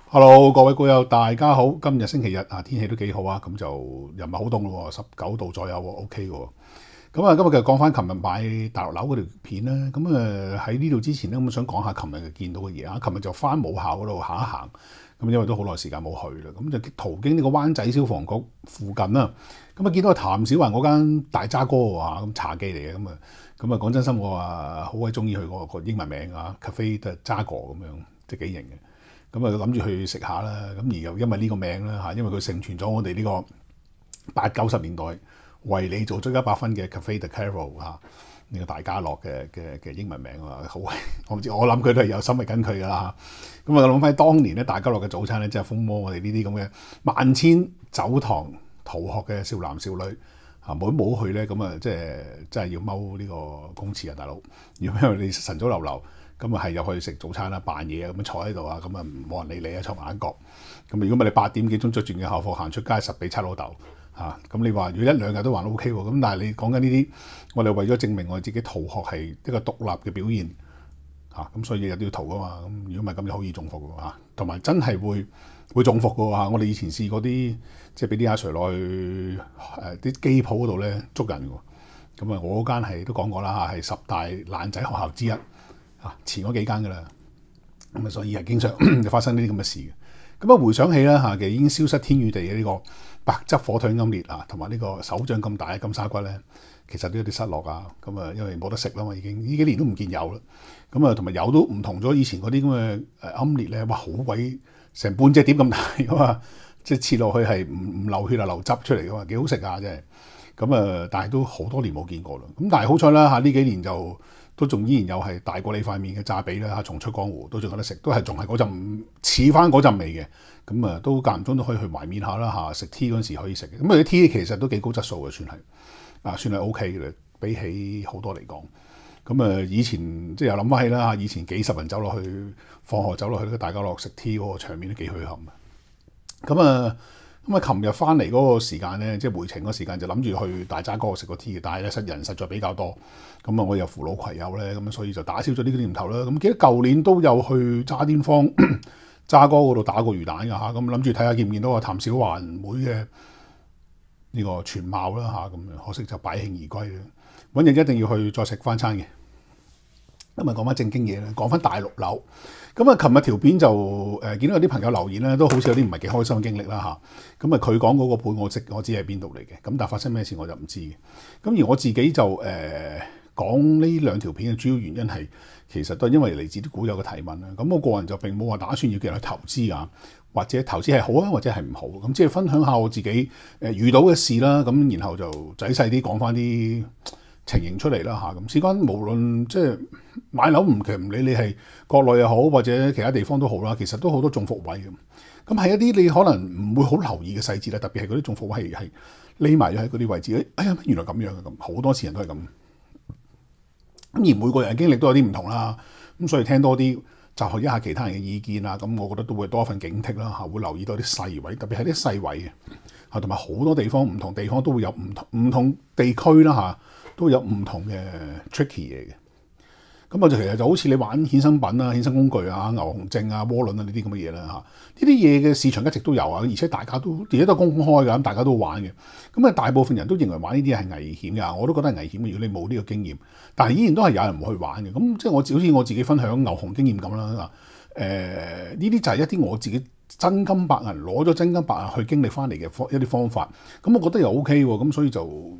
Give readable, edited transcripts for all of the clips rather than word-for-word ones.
Hello，各位股友，大家好。今日星期日啊，天氣都幾好啊，咁就又唔係好凍咯，19度左右喎，OK 嘅。咁啊，今日就講翻琴日買大陸樓嗰條片啦。咁喺呢度之前咧，咁想講下琴日見到嘅嘢啊。琴日就翻母校嗰度行一行，咁因為都好耐時間冇去啦，咁就途經呢個灣仔消防局附近啦。咁啊，見到譚小環嗰間大渣哥喎，咁茶記嚟嘅，咁啊講真心，我話好鬼中意佢個英文名啊，Cafe de Jaguar咁樣，即係幾型嘅。咁啊諗住去食下啦，咁而又因為呢個名啦嚇，因為佢承傳咗我哋呢個80-90年代為你做足100分嘅 Cafe de Carol 嚇，呢個大家樂嘅英文名啊，好我唔知，我諗佢都係有心為緊佢噶啦嚇。咁啊諗翻當年咧，大家樂嘅早餐咧，真係風魔我哋呢啲咁嘅萬千走堂逃學嘅少男少女嚇，冇去咧，咁啊即係真係要踎呢個公廁啊，大佬！如果因為你晨早流流。咁啊係入去食早餐啦，扮嘢啊咁樣坐喺度啊，咁啊冇人理你啊，坐眼角。咁如果唔係你8點幾鐘着住嘅校服行出街，實俾七老豆嚇。咁你話如果1-2日都還 OK 喎，咁但係你講緊呢啲，我哋為咗證明我哋自己逃學係一個獨立嘅表現嚇，咁所以日日都要逃噶嘛。咁如果唔係咁就好易中伏㗎嚇，同埋真係會中伏㗎嚇。我哋以前試過啲即係俾啲阿 Sir 落去啲機鋪嗰度咧捉人㗎。咁啊我嗰間係都講過啦嚇，係10大爛仔學校之一。前嗰幾間㗎啦，咁啊所以係經常就發生呢啲咁嘅事嘅。咁啊回想起啦嚇，其實已經消失天與地嘅呢個白汁火腿奄列啊，同埋呢個手掌咁大嘅金沙骨咧，其實都有啲失落啊。咁啊因為冇得食啦嘛，已經呢幾年都唔見有啦。咁啊同埋有都唔同咗以前嗰啲咁嘅奄列咧，哇好鬼成半隻碟咁大㗎嘛，即係切落去係唔流血啊流汁出嚟㗎嘛，幾好食啊真係。咁啊但係都好多年冇見過啦。咁但係好彩啦嚇，呢幾年就都仲依然有係大過你塊面嘅炸髀啦嚇，重出江湖都仲有得食，都係仲係嗰陣似翻嗰陣味嘅。咁啊都間唔中都可以去懷緬下啦嚇，食 tea 嗰陣時可以食嘅。咁啊啲 tea 其實都幾高質素嘅，算係 OK 嘅，比起好多嚟講。咁啊以前即係又諗翻起啦嚇，以前幾十人走落去放學走落去呢個大家樂食 tea 嗰個場面都幾墟冚啊。咁啊琴日翻嚟嗰個時間咧，即係回程嗰時間就諗住去大渣哥食個 tea 嘅，但係咧人實在比較多，咁啊我又扶老攜幼咧，咁所以就打消咗呢個念頭啦。咁記得舊年都有去渣甸坊渣哥嗰度打過魚蛋㗎嚇，咁諗住睇下見唔見到個譚小環妹嘅呢個全貌啦嚇，咁可惜就敗興而歸啦。揾日一定要去再食翻餐嘅。咁啊講翻正經嘢啦，講翻大陸樓。咁啊，琴日條片就見到有啲朋友留言咧，都好似有啲唔係幾開心嘅經歷啦嚇。咁啊，佢講嗰個盤我知係邊度嚟嘅，咁但係發生咩事我就唔知嘅。咁而我自己就講呢兩條片嘅主要原因係其實都係因為嚟自啲股友嘅提問啦。咁我個人就並冇話打算要叫人去投資啊，或者投資係好啊，或者係唔好。咁即係分享下我自己遇到嘅事啦。咁然後就仔細啲講翻啲情形出嚟啦嚇，咁事關無論即係買樓其實唔理你係國內又好或者其他地方都好啦，其實都好多中伏位嘅。咁係一啲你可能唔會好留意嘅細節啦，特別係嗰啲中伏位係匿埋咗喺嗰啲位置。哎呀，原來咁樣嘅，咁好多次人都係咁。咁而每個人嘅經歷都有啲唔同啦，咁所以聽多啲集合一下其他人嘅意見啊，咁我覺得都會多一份警惕啦嚇，會留意到啲細位，特別係啲細位嘅嚇，同埋好多地方唔同地方都會有唔同地區啦嚇。都有唔同嘅 tricky 嘢嘅，咁我就其實就好似你玩衍生品啊、衍生工具啊、牛熊證啊、窩輪啊呢啲咁嘅嘢啦嚇，呢啲嘢嘅市場一直都有啊，而且大家都而家都公開㗎，咁大家都玩嘅，咁啊大部分人都認為玩呢啲係危險㗎，我都覺得係危險嘅。如果你冇呢個經驗，但係依然都係有人唔去玩嘅，咁即係好似我自己分享牛熊經驗咁啦，呢啲就係一啲我自己真金白銀攞咗真金白銀去經歷翻嚟嘅一啲方法，咁我覺得又 OK 喎，咁所以就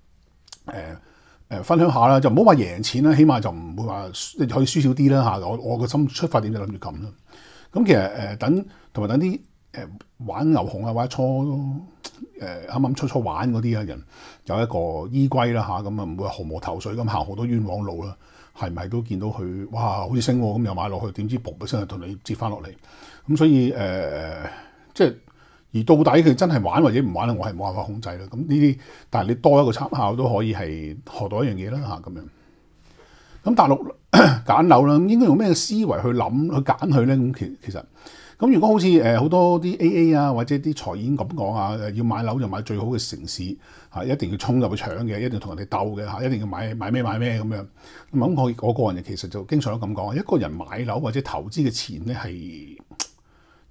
分享下啦，就唔好話贏錢啦，起碼就唔會話可以輸少啲啦嚇。我個心出發點就諗住咁啦。咁其實等啲玩牛熊啊或者啱啱初玩嗰啲人有一個依歸啦嚇，咁啊唔會毫無頭緒咁行好多冤枉路啦。係咪都見到佢哇好似升喎，咁又買落去，點知噗一聲就同你接翻落嚟。咁所以即係。而到底佢真係玩或者唔玩咧，我係冇辦法控制啦。咁呢啲，但係你多一個參考都可以係學到一樣嘢啦嚇咁樣。咁大陸揀樓啦，咁應該用咩思維去諗去揀佢咧？咁其實咁如果好似好多啲 AA 啊或者啲財演咁講啊，要買樓就買最好嘅城市嚇，一定要衝入去搶嘅，一定要同人哋鬥嘅嚇，一定要買咩咁樣。咁我個人其實就經常都咁講，一個人買樓或者投資嘅錢咧係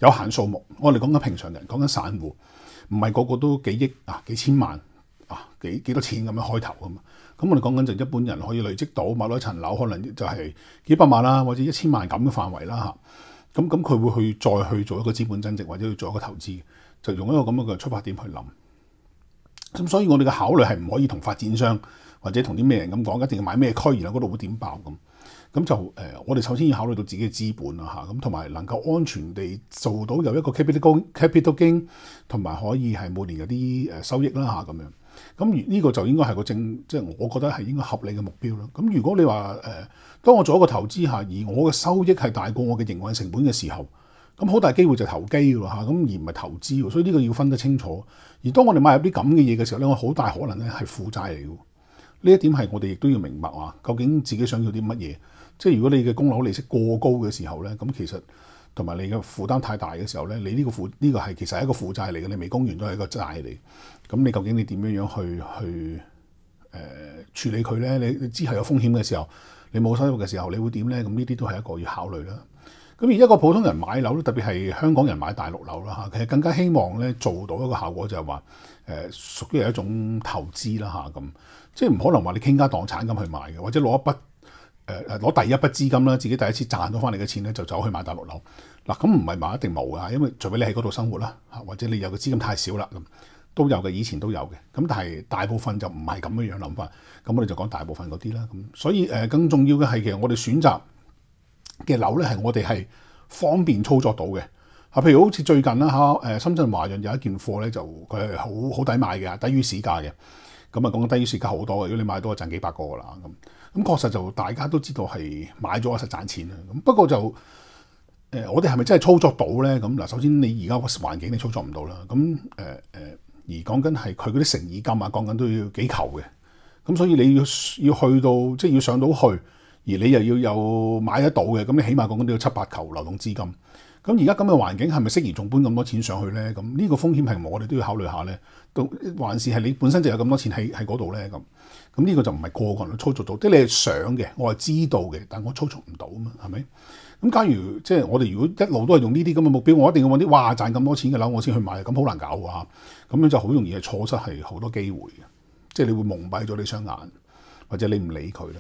有限數目。我哋講緊平常人，講緊散戶，唔係個個都幾億幾千萬幾多錢咁樣開頭噶嘛。咁我哋講緊就一般人可以累積到買到一層樓，可能就係幾百萬啦，或者1000萬咁嘅範圍啦嚇。咁佢會再去做一個資本增值，或者去做一個投資，就用一個咁樣嘅出發點去諗。咁所以我哋嘅考慮係唔可以同發展商或者同啲咩人咁講，一定要買咩區，然後嗰度會點爆咁。咁就我哋首先要考慮到自己嘅資本啦嚇，咁同埋能夠安全地做到有一個 capital gain，同埋可以係每年有啲收益啦嚇咁樣。咁呢個就應該係個即係我覺得係應該合理嘅目標啦。咁如果你話當我做一個投資下，而我嘅收益係大過我嘅營運成本嘅時候，咁好大機會就投機㗎嚇，咁而唔係投資喎。所以呢個要分得清楚。而當我哋買入啲咁嘅嘢嘅時候咧，我好大可能咧係負債嚟嘅。呢一點係我哋亦都要明白究竟自己想要啲乜嘢。即係如果你嘅供樓利息過高嘅時候咧，咁其實同埋你嘅負擔太大嘅時候咧，你呢個係其實係一個負債嚟嘅，你未供完都係一個債嚟。咁你究竟你點樣去處理佢咧？你之後有風險嘅時候，你冇收入嘅時候，你會點咧？咁呢啲都係一個要考慮啦。咁而一個普通人買樓，特別係香港人買大陸樓啦嚇，其實更加希望咧做到一個效果就係話屬於係一種投資啦嚇咁，即係唔可能話你傾家蕩產咁去買嘅，或者攞一筆攞第一筆資金啦，自己第一次賺到翻嚟嘅錢咧就走去買大陸樓嗱，咁唔係話一定冇㗎，因為除非你喺嗰度生活啦嚇，或者你有嘅資金太少啦咁都有嘅，以前都有嘅，咁但係大部分就唔係咁樣諗法，咁我哋就講大部分嗰啲啦咁，所以更重要嘅係其實我哋選擇嘅樓咧係我哋係方便操作到嘅嚇，譬如好似最近啦嚇深圳華潤有一件貨咧就佢係好抵買嘅，低於市價嘅，咁啊講緊低於市價好多嘅，如果你買多就賺幾百個㗎啦咁確實就大家都知道係買咗實賺錢啦，咁不過就我哋係咪真係操作到咧？咁嗱，首先你而家個環境你操作唔到啦，咁而講緊係佢嗰啲誠意金講緊都要幾球嘅，咁所以你要去到即係要上到去，而你又要有買得到嘅，咁你起碼講緊都要7-8球流動資金。咁而家咁嘅環境係咪適宜仲搬咁多錢上去咧？咁呢個風險係我哋都要考慮下咧，還是係你本身就有咁多錢喺嗰度咧？咁呢個就唔係個個人都操作到，即係你係想嘅，我係知道嘅，但我操作唔到啊嘛，係咪？咁假如即係我哋如果一路都係用呢啲咁嘅目標，我一定要揾啲賺咁多錢嘅樓我先去買，咁好難搞啊！咁樣就好容易係錯失係好多機會嘅，即係你會蒙蔽咗你雙眼，或者你唔理佢啦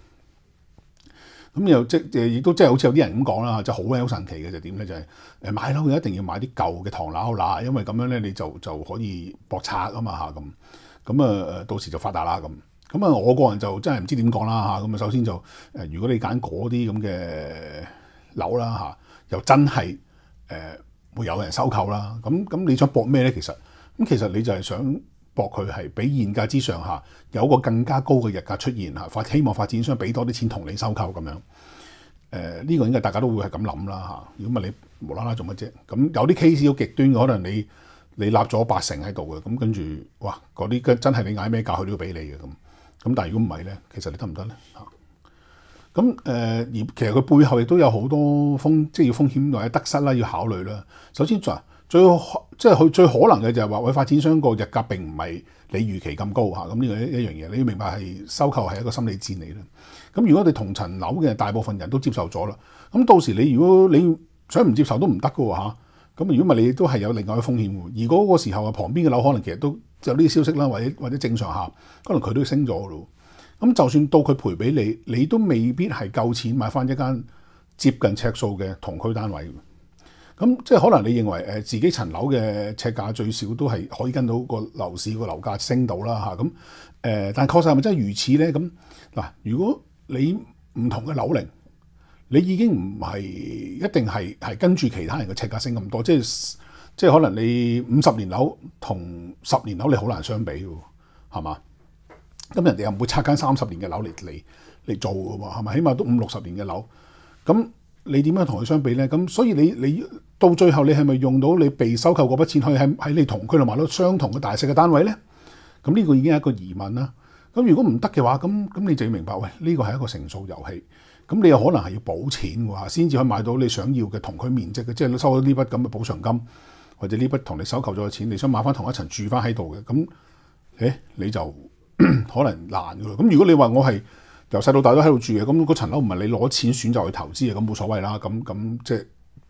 咁又亦都即係好似有啲人咁講啦，就好神奇嘅就點咧？就係買樓一定要買啲舊嘅唐樓啦，因為咁樣咧你就可以博拆啊嘛嚇咁到時就發達啦咁我個人就真係唔知點講啦嚇咁首先就如果你揀嗰啲咁嘅樓啦嚇，又真係會有人收購啦，咁你想博咩咧？其實你就係想博佢係比現價之上下有一個更加高嘅日價出現嚇，希望發展商俾多啲錢同你收購咁樣。呢個應該大家都會係咁諗啦嚇。如果唔係你無啦啦做乜啫？咁有啲 case 好極端嘅，可能你立咗80%喺度嘅，咁跟住哇嗰啲真係你嗌咩價佢都要俾你嘅咁。但係如果唔係咧，其實你得唔得咧嚇？而其實佢背後亦都有好多即係要風險或者得失啦，要考慮啦。首先最可能嘅就係話，喂，發展商個日價並唔係你預期咁高嚇，咁呢個一樣嘢，你要明白係收購係一個心理戰嚟啦。咁如果你同層樓嘅大部分人都接受咗啦，咁到時如果你想唔接受都唔得㗎喎嚇。咁如果唔係你都係有另外嘅風險喎。而嗰個時候旁邊嘅樓可能其實都有呢啲消息啦，或者正常下，可能佢都升咗咯。咁就算到佢賠俾你，你都未必係夠錢買翻一間接近尺數嘅同區單位。咁即係可能你認為自己層樓嘅尺價最少都係可以跟到個樓市個樓價升到啦嚇。咁但係確實係咪真係如此咧？咁嗱，如果你唔同嘅樓齡，你已經唔係一定係跟住其他人嘅尺價升咁多，即係可能你50年樓同10年樓你好難相比喎，係嘛？咁人哋又唔會拆間30年嘅樓嚟做㗎喎，係咪？起碼都50-60年嘅樓，咁你點樣同佢相比咧？咁所以你到最後你係咪用到你被收購嗰筆錢可以喺你同區度買到相同嘅大細嘅單位咧？咁呢個已經係一個疑問啦。咁如果唔得嘅話，咁你就要明白，喂，呢個係一個乘數遊戲。咁你有可能係要補錢喎，先至可以買到你想要嘅同區面積嘅，即係你收到呢筆咁嘅補償金，或者呢筆同你收購咗嘅錢，你想買翻同一層住翻喺度嘅，咁你就可能難㗎。咁如果你話我係由細到大都喺度住嘅，咁嗰層樓唔係你攞錢選擇去投資嘅，咁冇所謂啦。咁即係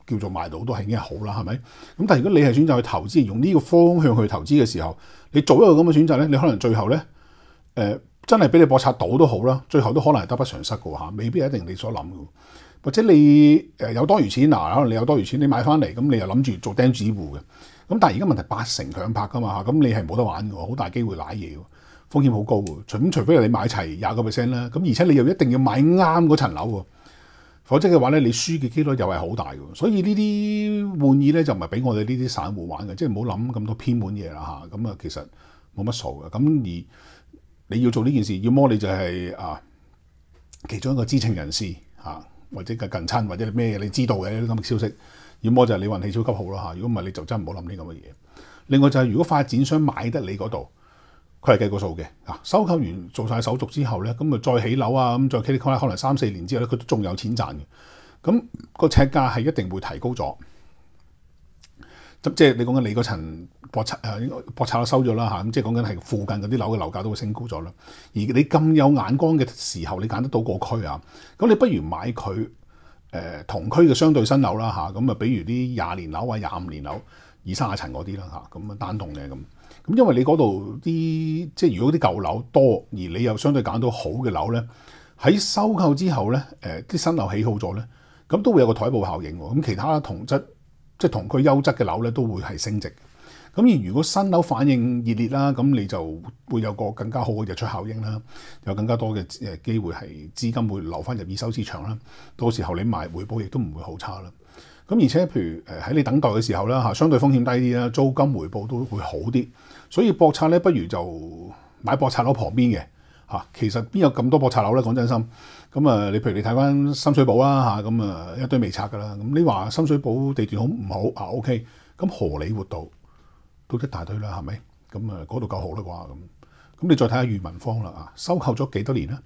叫做賣到都係已經好啦，係咪？咁但係如果你係選擇去投資，用呢個方向去投資嘅時候，你做一個咁嘅選擇咧，你可能最後咧真係俾你博察到都好啦，最後都可能係得不償失嘅嚇，未必一定你所諗嘅。或者你有多餘錢嗱，可能你有多餘錢，你買翻嚟咁，你又諗住做釘子戶嘅。咁但係而家問題8成強拍㗎嘛，咁你係冇得玩嘅，好大機會瀨嘢喎，風險好高喎。除非你買齊20%啦，咁而且你又一定要買啱嗰層樓喎，否則嘅話咧，你輸嘅機率又係好大嘅。所以呢啲玩意咧就唔係俾我哋呢啲散戶玩嘅，即係唔好諗咁多偏門嘢啦嚇。咁啊其實冇乜數嘅。咁而你要做呢件事，要麼你就係其中一個知情人士嚇。或者嘅近親，或者你咩你知道嘅咁嘅消息，要麼就係你運氣超級好啦嚇。如果唔係，你就真係唔好諗呢咁嘅嘢。另外就係如果發展商買得你嗰度，佢係計個數嘅啊。收購完做晒手續之後咧，咁啊再起樓啊，咁再 key 可能3-4年之後咧，佢都仲有錢賺嘅。咁個尺價係一定會提高咗。即係你講緊你嗰層博拆收咗啦嚇，咁即係講緊係附近嗰啲樓嘅樓價都會升高咗啦。而你咁有眼光嘅時候，你揀得到個區啊，咁你不如買佢同區嘅相對新樓啦嚇，咁啊比如啲20年樓啊、25年樓、20-30層嗰啲啦嚇，咁啊單棟嘅咁。咁因為你嗰度啲即係如果啲舊樓多，而你又相對揀到好嘅樓咧，喺收購之後咧，啲新樓起好咗咧，咁都會有個台步效應喎。咁其他同質即係同區優質嘅樓咧，都會係升值。咁而如果新樓反應熱烈啦，咁你就會有個更加好嘅日出效應啦，有更加多嘅機會係資金會流翻入二手市場啦。到時候你賣回報亦都唔會好差啦。咁而且譬如喺你等待嘅時候啦嚇，相對風險低啲啦，租金回報都會好啲。所以博拆咧，不如就買博拆樓旁邊嘅嚇。其實邊有咁多博拆樓咧？講真心。咁啊，你譬如你睇翻深水埗啦嚇，咁啊一堆未拆噶啦。咁你話深水埗地段好唔好啊？OK，咁荷里活道都一大堆啦，係咪？咁啊嗰度夠好啦啩咁。咁你再睇下裕民坊啦啊，收購咗幾多年咧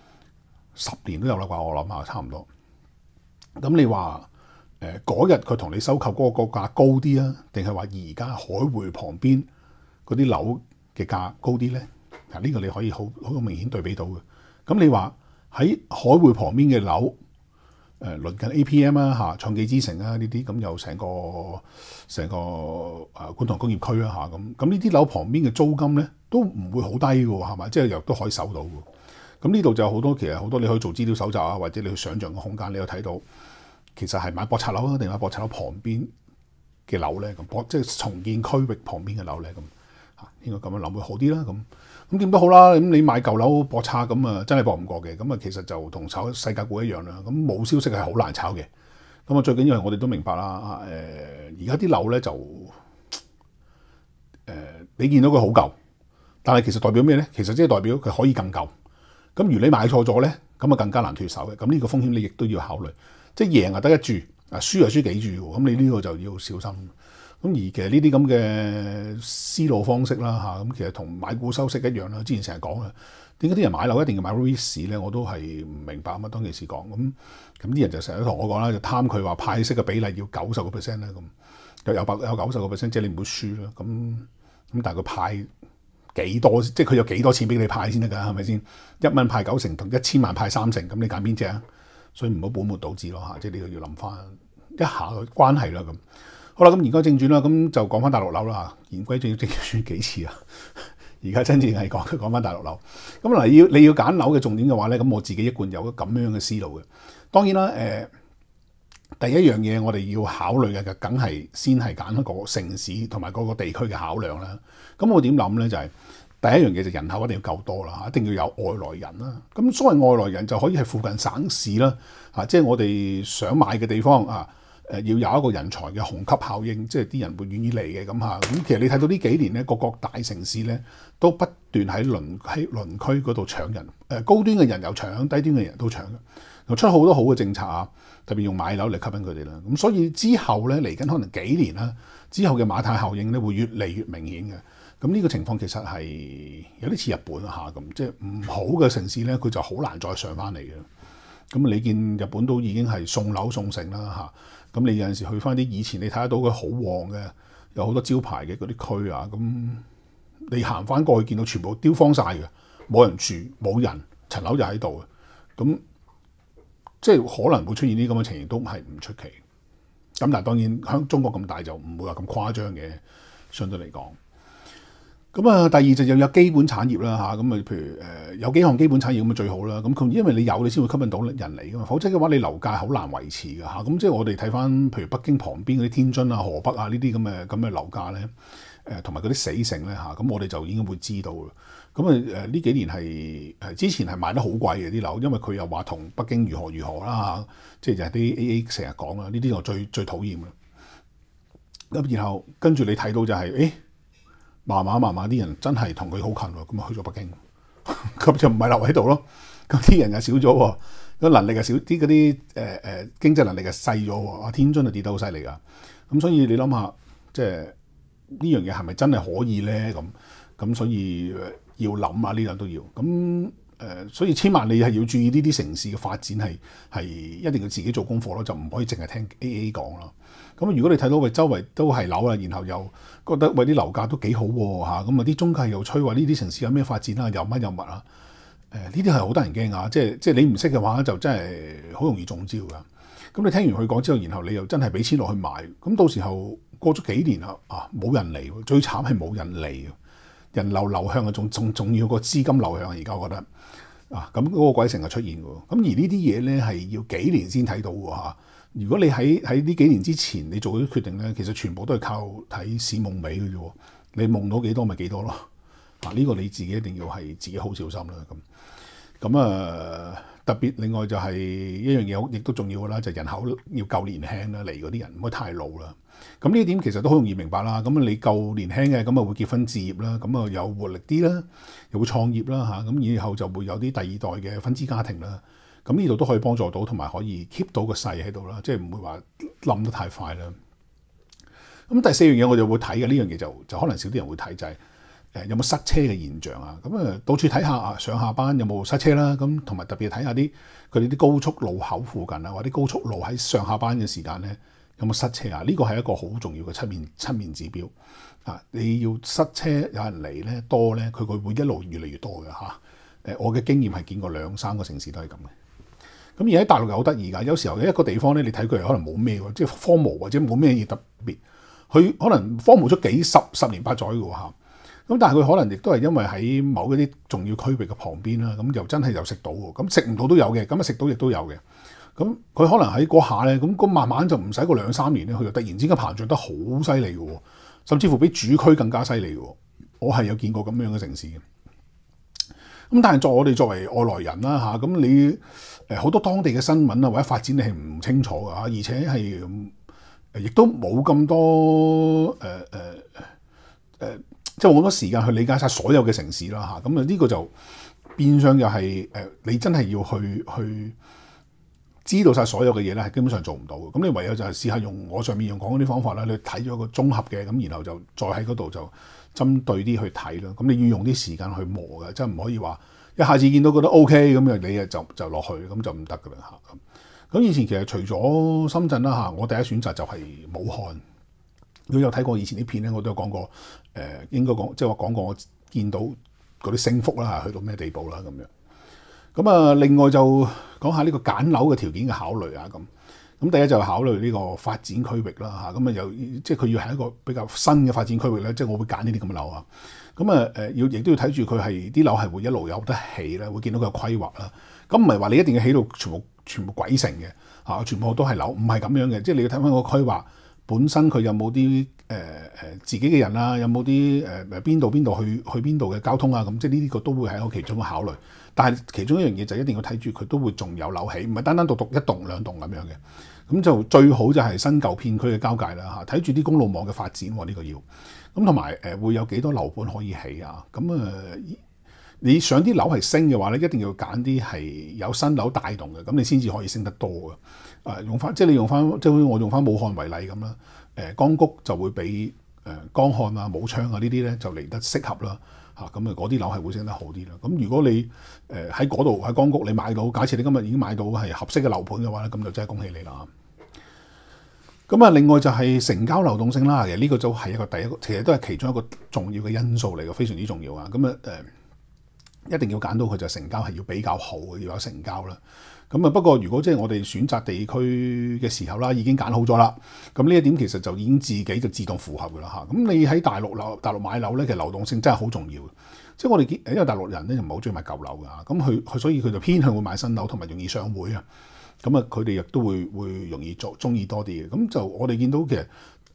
？10年都有啦啩，我諗下差唔多。咁你話嗰日佢同你收購嗰個價高啲啊，定係話而家海匯旁邊嗰啲樓嘅價高啲咧？嗱，呢個你可以好明顯對比到嘅。咁你話喺海匯旁邊嘅樓，鄰近 APM 啊嚇，創紀之城啊呢啲，咁有成個觀塘工業區啊嚇，咁呢啲樓旁邊嘅租金咧都唔會好低嘅喎，係咪？即係又都可以守到嘅。咁呢度就有好多，其實好多你可以做資料搜集啊，或者你去想像嘅空間，你有睇到其實係買博拆樓啊，定買博拆樓旁邊嘅樓咧？咁即係重建區域旁邊嘅樓咧？咁嚇應該咁樣諗會好啲啦。咁點都好啦，咁你買舊樓博拆咁啊，真係博唔過嘅。咁啊，其實就同炒世界股一樣啦。咁冇消息係好難炒嘅。咁啊，最緊要係我哋都明白啦。而家啲樓咧就你見到佢好舊，但係其實代表咩咧？其實即係代表佢可以更舊。咁如你買錯咗咧，咁啊更加難脫手嘅。咁呢個風險你亦都要考慮。即係贏啊得一注，啊輸啊輸幾注喎。咁你呢個就要小心。咁而其實呢啲咁嘅思路方式啦嚇，咁其實同買股收息一樣啦。之前成日講啊，點解啲人買樓一定要買 REIT 咧？我都係唔明白啊嘛。當其時講咁啲人就成日都同我講啦，就貪佢話派息嘅比例要90%啦，咁有90%，即係你唔會輸啦。咁但係佢派幾多？即係佢有幾多錢俾你派先得㗎？係咪先？1蚊派90%同1000萬派3成，咁你揀邊隻啊？所以唔好本末倒置咯嚇，即係你要諗翻一下個關係啦咁。好啦，咁而家正傳啦，咁就講翻大陸樓啦。言歸正傳幾次啊？而家真正係講翻大陸樓。咁嗱，你要揀樓嘅重點嘅話咧，咁我自己一貫有個咁樣嘅思路嘅。當然啦，第一樣嘢我哋要考慮嘅，梗係先係揀一個城市同埋嗰個地區嘅考量啦。咁我點諗咧？就係第一樣嘢就人口一定要夠多啦，一定要有外來人啦。咁所謂外來人就可以係附近省市啦，即係我哋想買嘅地方啊。要有一個人才嘅虹吸效應，即係啲人會願意嚟嘅咁嚇。咁其實你睇到呢幾年咧，各大城市咧都不斷喺鄰區嗰度搶人。高端嘅人又搶，低端嘅人都搶嘅。又出好多好嘅政策啊，特別用買樓嚟吸引佢哋啦。咁所以之後咧嚟緊可能幾年啦，之後嘅馬太效應咧會越嚟越明顯嘅。咁呢個情況其實係有啲似日本嚇咁，即係唔好嘅城市咧，佢就好難再上翻嚟嘅。咁你見日本都已經係送樓送成啦嚇。咁你有陣時去翻啲以前你睇得到佢好旺嘅，有好多招牌嘅嗰啲區啊，咁你行翻過去見到全部丟荒晒嘅，冇人住，冇人，層樓就喺度嘅，咁即係可能會出現呢啲咁嘅情形都係唔出奇。 但係當然香中國咁大就唔會話咁誇張嘅，相對嚟講。咁啊，第二就有基本產業啦嚇，咁啊譬如有幾項基本產業咁啊最好啦。咁佢因為你有你先會吸引到人嚟噶嘛，否則嘅話你樓價好難維持㗎嚇。咁即係我哋睇翻譬如北京旁邊嗰啲天津啊、河北啊呢啲咁嘅樓價咧，同埋嗰啲死城咧嚇，咁我哋就已經會知道啦。咁啊呢幾年係之前係賣得好貴嘅啲樓，因為佢又話同北京如何啦嚇，即係就係啲 AA 成日講啦，呢啲我最討厭嘅。咁然後跟住你睇到就係慢慢啲人真係同佢好近喎，咁啊去咗北京，咁就唔係留喺度咯。咁啲人又少咗喎，個能力又少啲，嗰啲經濟能力又細咗喎。天津就跌得好犀利㗎，咁所以你諗下，即係呢樣嘢係咪真係可以咧？咁所以要諗啊，呢樣都要咁所以千萬你係要注意呢啲城市嘅發展係一定要自己做功課咯，就唔可以淨係聽 AA 講咯。咁如果你睇到周圍都係樓啊，然後又覺得啲樓價都幾好喎嚇，咁啊啲中介又吹話呢啲城市有咩發展啊，又乜又乜啊，呢啲係好得人驚啊！即係你唔識嘅話，就真係好容易中招㗎。咁你聽完佢講之後，然後你又真係俾錢落去買，咁到時候過咗幾年啦冇人嚟，最慘係冇人嚟，人流向啊，仲要個資金流向啊！而家我覺得咁嗰個鬼城就出現喎。咁而呢啲嘢咧係要幾年先睇到喎嚇。如果你喺呢幾年之前你做啲決定咧，其實全部都係靠睇市夢尾嘅啫。你夢到幾多咪幾多咯。呢個你自己一定要係自己好小心啦。咁特別另外就係一樣嘢，亦都重要嘅啦，就係人口要夠年輕啦，嚟嗰啲人唔可以太老啦。咁呢一點其實都好容易明白啦。咁你夠年輕嘅，咁啊會結婚置業啦，咁啊有活力啲啦，又會創業啦嚇。咁以後就會有啲第二代嘅分支家庭啦。咁呢度都可以幫助到，同埋可以 keep 到個勢喺度啦，即係唔會話冧得太快啦。咁第四樣嘢我就會睇嘅，呢樣嘢就可能少啲人會睇，就係有冇塞車嘅現象啊。咁到處睇下上下班有冇塞車啦。咁同埋特別睇下佢哋啲高速路口附近啊，或者高速路喺上下班嘅時間咧有冇塞車啊？呢個係一個好重要嘅七面指標啊！你要塞車有人嚟咧多咧，佢會一路越嚟越多嘅嚇。我嘅經驗係見過2-3個城市都係咁嘅。咁而喺大陸又好得意㗎，有時候一個地方咧，你睇佢可能冇咩喎，即係荒蕪或者冇咩嘢特別，佢可能荒蕪咗十年八載嘅喎嚇。咁但係佢可能亦都係因為喺某一啲重要區域嘅旁邊啦，咁又真係又食到喎，咁食唔到都有嘅，咁啊食到亦都有嘅。咁佢可能喺嗰下咧，咁慢慢就唔使過2-3年咧，佢就突然之間膨脹得好犀利嘅喎，甚至乎比主區更加犀利嘅喎。我係有見過咁樣嘅城市嘅。咁但係我哋作為外來人啦嚇，咁你好多當地嘅新聞啊或者發展你係唔清楚㗎嚇，而且係亦都冇咁多即係冇咁多時間去理解晒所有嘅城市啦嚇。咁呢個就變相又係你真係要去知道晒所有嘅嘢咧，係基本上做唔到嘅。咁你唯有就係試下用我上面講嗰啲方法啦，你睇咗個綜合嘅，咁然後就再喺嗰度就針對啲去睇啦。咁你要用啲時間去磨嘅，即係唔可以話一下子見到覺得 OK 咁樣，你就落去，咁就唔得㗎啦嚇。咁以前其實除咗深圳啦嚇，我第一選擇就係武漢。如果有睇過以前啲片咧，我都有講過應該講即係話講過我見到嗰啲升幅啦嚇，去到咩地步啦咁樣。咁另外就講下呢個揀樓嘅條件嘅考慮啊咁第一就考慮呢個發展區域啦嚇，咁又即係佢要係一個比較新嘅發展區域咧，即係我會揀呢啲咁嘅樓啊。咁亦都要睇住佢係啲樓係會一路有得起啦，會見到佢有規劃啦。咁唔係話你一定要起到全部鬼城嘅嚇，全部都係樓，唔係咁樣嘅。即係你要睇翻個規劃本身佢有冇啲自己嘅人啊，有冇啲邊度去邊度嘅交通啊咁，即係呢啲個都會係一個其中嘅考慮。但係其中一樣嘢就一定要睇住佢都會仲有樓起，唔係單單獨一棟兩棟咁樣嘅。咁就最好就係新舊片區嘅交界啦嚇，睇住啲公路網嘅發展喎，呢個要咁同埋會有幾多樓盤可以起啊？咁你想啲樓係升嘅話咧，一定要揀啲係有新樓帶動嘅，咁你先至可以升得多嘅。用翻即係你用翻即係我用翻武漢為例咁啦，江谷就會比江漢啊、武昌啊呢啲咧就嚟得適合啦嚇，咁嗰啲樓係會升得好啲啦。咁如果你喺嗰度喺江谷你買到，假設你今日已經買到係合適嘅樓盤嘅話咧，咁就真係恭喜你啦。咁另外就係成交流動性啦，其實呢個就係一個其實都係其中一個重要嘅因素嚟嘅，非常之重要啊。咁一定要揀到佢就成交係要比較好嘅，要有成交啦。咁啊不過如果即係我哋選擇地區嘅時候啦，已經揀好咗啦，咁呢一點其實就已經自己就自動符合㗎啦嚇。咁你喺大陸買樓咧，其實流動性真係好重要嘅。即係我哋見，因為大陸人咧就唔係好中意買舊樓㗎，咁佢所以佢就偏向會買新樓，同埋容易上會啊。咁啊佢哋亦都會容易中意多啲嘅。咁就我哋見到其實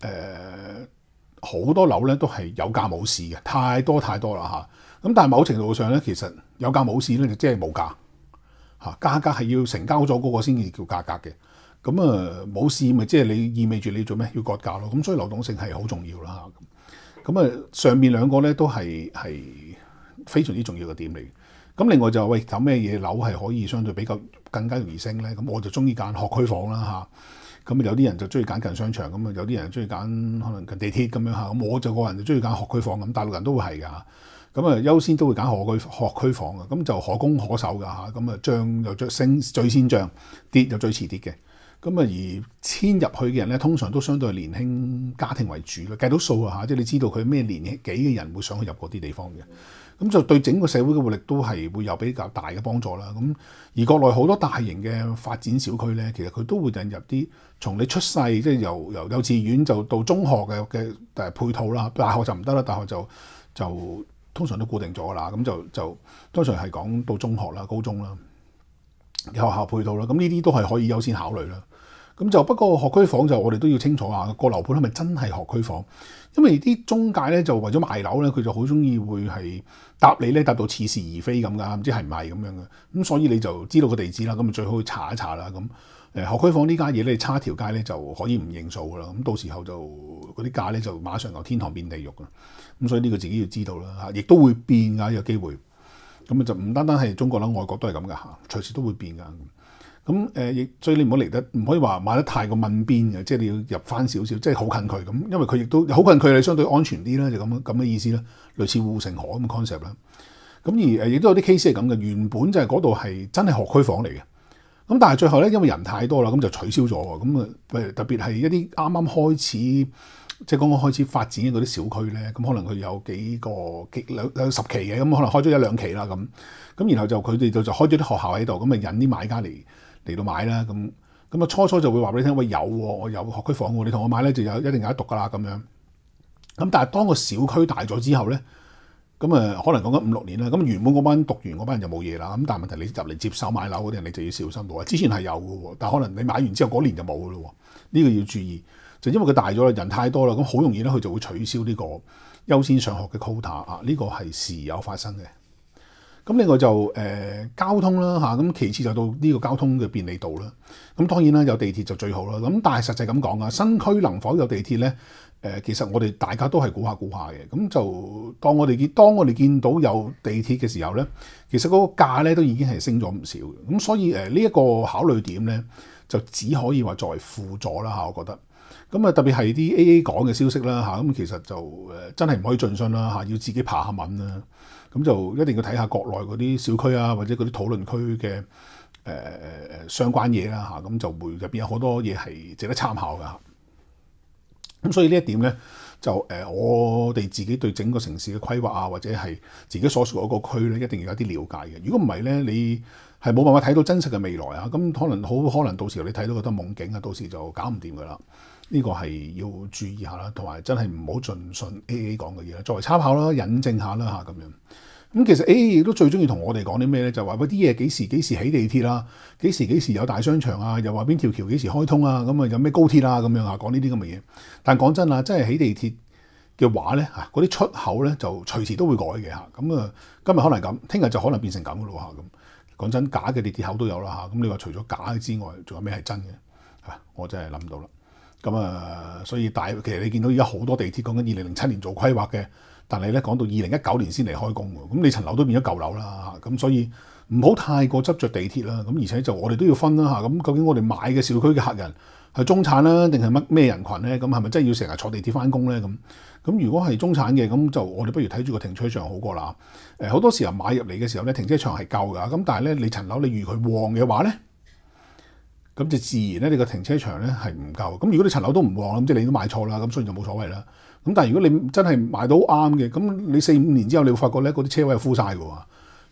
好多樓咧都係有價冇市嘅，太多啦嚇。咁但係某程度上咧，其實有價冇市咧就即係冇價嚇，價格係要成交咗嗰個先至叫價格嘅。咁冇市咪即係你意味住你做咩要割價咯？咁所以流動性係好重要啦嚇。咁上面兩個咧都係非常之重要嘅點嚟。咁另外就喂有咩嘢樓係可以相對比較更加容易升咧？咁我就中意揀學區房啦嚇。咁有啲人就中意揀近商場，咁有啲人中意揀可能近地鐵咁樣嚇。咁我就個人就中意揀學區房咁，大陸人都會係㗎。咁優先都會揀學區房嘅，咁就可攻可守㗎嚇。咁漲又最先漲，跌又最遲跌嘅。咁而遷入去嘅人咧，通常都相對係年輕家庭為主啦，計到數啊嚇，即係你知道佢咩年紀嘅人會想去入嗰啲地方嘅。咁就對整個社會嘅活力都係會有比較大嘅幫助啦。咁而國內好多大型嘅發展小區咧，其實佢都會引入啲從你出世即係由幼稚園就到中學嘅配套啦。大學就唔得啦，大學就通常都固定咗啦。咁就通常係講到中學啦、高中啦嘅學校配套啦。咁呢啲都係可以優先考慮啦。咁就不過學區房就我哋都要清楚下個樓盤係咪真係學區房，因為啲中介咧就為咗賣樓咧，佢就好中意會係答你咧答到似是而非咁噶，唔知係唔係咁樣嘅。咁所以你就知道個地址啦，咁最好去查一查啦。咁學區房呢家嘢咧，差條街咧就可以唔認數噶啦。咁到時候就嗰啲價咧就馬上由天堂變地獄啦。咁所以呢個自己要知道啦嚇，亦都會變㗎，有機會。咁就唔單單係中國啦，外國都係咁噶嚇，隨時都會變㗎。咁所以你唔好嚟得，唔可以話買得太過問邊嘅，即係你要入翻少少，即係好近佢咁，因為佢亦都好近佢，你相對安全啲啦，就咁嘅意思啦，類似護城河咁嘅 concept 啦。咁而亦都有啲 case 係咁嘅，原本就係嗰度係真係學區房嚟嘅，咁但係最後咧因為人太多啦，咁就取消咗喎。咁特別係一啲啱啱開始，即係剛剛開始發展嘅嗰啲小區咧，咁可能佢有有10期嘅，咁可能開咗1-2期啦咁然後就佢哋就開咗啲學校喺度，咁啊引啲買家嚟到買啦，咁初就會話俾你聽，喂有喎，我有學區房喎，你同我買咧就一定有得讀噶啦咁樣。咁但係當個小區大咗之後咧，咁可能講緊5-6年啦，咁原本嗰班讀完嗰班人就冇嘢啦。咁但係問題你入嚟接手買樓嗰啲人，你就要小心到啊。之前係有嘅喎，但係可能你買完之後嗰年就冇嘅咯喎。呢個要注意，就因為佢大咗啦，人太多啦，咁好容易咧佢就會取消呢個優先上學嘅 quota 啊。呢個係時有發生嘅。咁另外就交通啦嚇，咁其次就到呢個交通嘅便利度啦。咁當然啦，有地鐵就最好啦。咁但係實際咁講啊，新區能否有地鐵咧？其實我哋大家都係估下嘅。咁就當我哋見到有地鐵嘅時候咧，其實嗰個價咧都已經係升咗唔少。咁所以呢一個考慮點咧，就只可以話作為輔助啦嚇，我覺得。咁特別係啲 AA 講嘅消息啦嚇，咁其實就真係唔可以盡信啦嚇，要自己爬下文啦。咁就一定要睇下國內嗰啲小區啊，或者嗰啲討論區嘅相關嘢啦嚇，咁就會入邊有好多嘢係值得參考噶。咁所以呢一點咧，就我哋自己對整個城市嘅規劃啊，或者係自己所屬嗰個區咧，一定要有啲了解嘅。如果唔係咧，你係冇辦法睇到真實嘅未來啊。咁可能到時候你睇到覺得夢境啊，到時就搞唔掂噶啦。呢個係要注意下啦，同埋真係唔好盡信 AA 講嘅嘢啦，作為參考啦，引證下啦嚇咁樣。咁其實 AA 亦都最中意同我哋講啲咩咧？就話嗰啲嘢幾時起地鐵啦，幾時有大商場啊，又話邊條橋幾時開通啊，咁有咩高鐵啊咁樣啊，講呢啲咁嘅嘢。但講真啊，真係起地鐵嘅話咧嚇，嗰啲出口咧就隨時都會改嘅嚇。咁今日可能咁，聽日就可能變成咁嘅咯嚇。咁講真，假嘅地鐵口都有啦嚇。咁你話除咗假之外，仲有咩係真嘅嚇？我真係諗唔到啦。咁所以其實你見到而家好多地鐵講緊2007年做規劃嘅，但係咧講到2019年先嚟開工喎。咁你層樓都變咗舊樓啦嚇。咁所以唔好太過執着地鐵啦。咁而且就我哋都要分啦嚇。咁究竟我哋買嘅小區嘅客人係中產啦，定係咩人群咧？咁係咪真係要成日坐地鐵翻工咧？咁如果係中產嘅，咁就我哋不如睇住個停車場好過啦。好多時候買入嚟嘅時候咧，停車場係夠㗎。咁但係咧，你層樓你預佢旺嘅話咧，咁就自然咧，你個停車場咧係唔夠。咁如果你層樓都唔旺，咁即係你都買錯啦，咁所以就冇所謂啦。咁但係如果你真係買到啱嘅，咁你4-5年之後你會發覺咧，嗰啲車位係 full 晒㗎喎。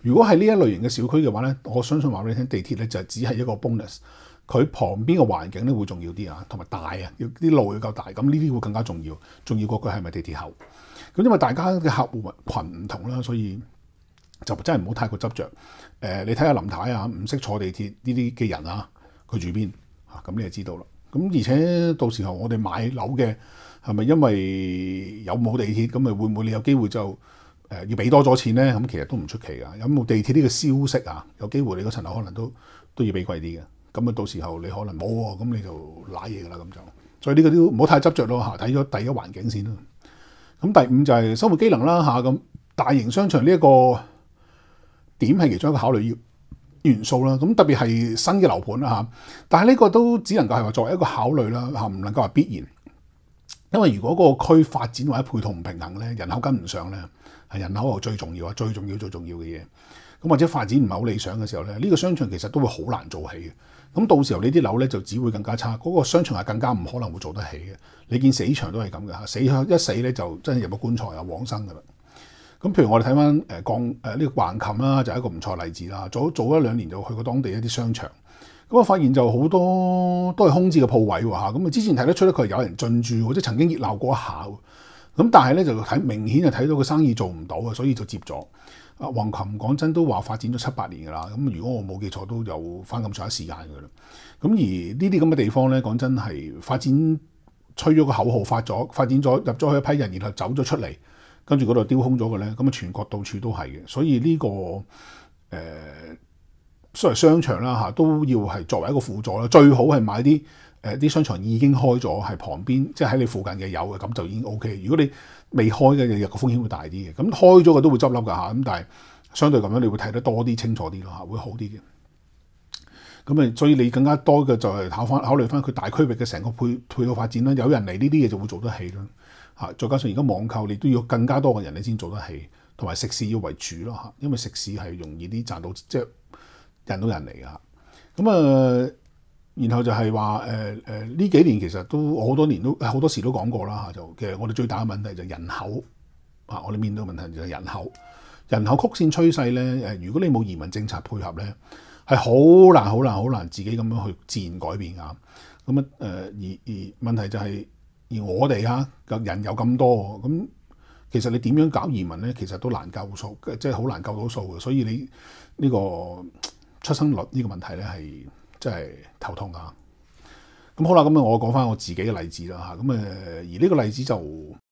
如果係呢一類型嘅小區嘅話咧，我相信話俾你聽，地鐵咧就只係一個 bonus，佢旁邊嘅環境咧會重要啲啊，同埋大啊，要啲路要夠大，咁呢啲會更加重要，重要過佢係咪地鐵口。咁因為大家嘅客戶群唔同啦，所以就真係唔好太過執着。你睇下林太啊，唔識坐地鐵呢啲嘅人啊，佢住邊啊？咁你就知道啦。咁而且到時候我哋買樓嘅係咪因為有冇地鐵咁咪會唔會你有機會就要俾多咗錢咧？咁其實都唔出奇噶。有冇地鐵呢個消息啊？有機會你嗰層樓可能都要俾貴啲嘅。咁啊，到時候你可能冇喎，咁你就賴嘢噶啦咁就。所以呢個都唔好太執着咯嚇，睇咗第一環境先啦。咁第五就係生活機能啦嚇。咁大型商場呢一個點係其中一個考慮元素啦。咁特別係新嘅樓盤啦嚇。但係呢個都只能夠係話作為一個考慮啦嚇，唔能夠話必然。因為如果嗰個區發展或者配套唔平衡咧，人口跟唔上咧，係人口係最重要啊，最重要嘅嘢。咁或者發展唔係好理想嘅時候咧，呢個商場其實都會好難做起嘅。咁到時候呢啲樓咧就只會更加差，嗰個商場係更加唔可能會做得起嘅。你見死場都係咁嘅嚇，一死咧就真係入個棺材啊，往生噶啦。咁譬如我哋睇翻呢個橫琴啦，就係一個唔錯例子啦。早一兩年就去過當地一啲商場，咁我發現就好多都係空置嘅鋪位喎嚇。咁啊之前睇得出咧佢係有人進駐，或者曾經熱鬧過一下。咁但係咧就明顯就睇到個生意做唔到啊，所以就接咗。橫琴講真都話發展咗7-8年㗎啦，咁如果我冇記錯都有翻咁長時間㗎啦。咁而呢啲咁嘅地方咧，講真係發展吹咗個口號，發展咗入咗去一批人，然後走咗出嚟，跟住嗰度丟空咗嘅咧，咁啊全國到處都係嘅。所以呢個所謂商場啦嚇，都要係作為一個輔助啦，最好係買啲商場已經開咗，係旁邊即係喺你附近嘅有嘅，咁就已經 OK。如果你未開嘅，個風險會大啲嘅。咁開咗嘅都會執笠㗎嚇。咁但係相對咁樣，你會睇得多啲、清楚啲咯嚇，會好啲嘅。咁啊，所以你更加多嘅就係考慮翻佢大區域嘅成個配套發展啦。有人嚟呢啲嘢就會做得起啦嚇。再加上而家網購，你都要更加多嘅人你先做得起，同埋食肆要為主咯嚇。因為食肆係容易啲賺到，即係引到人嚟㗎嚇。咁啊〜然後就係話呢幾年其實都我好多時都講過啦嚇，就其實我哋最大嘅問題就係人口啊，我哋面對嘅問題就係人口曲線趨勢咧。如果你冇移民政策配合咧，係好難自己咁樣去自然改變㗎。咁啊而問題就係而我哋嘅人有咁多，咁其實你點樣搞移民咧，其實都難救數，即係好難救到數嘅。所以你呢個出生率呢個問題咧係真係頭痛㗎。咁好啦，咁我講翻我自己嘅例子啦嚇。咁而呢個例子就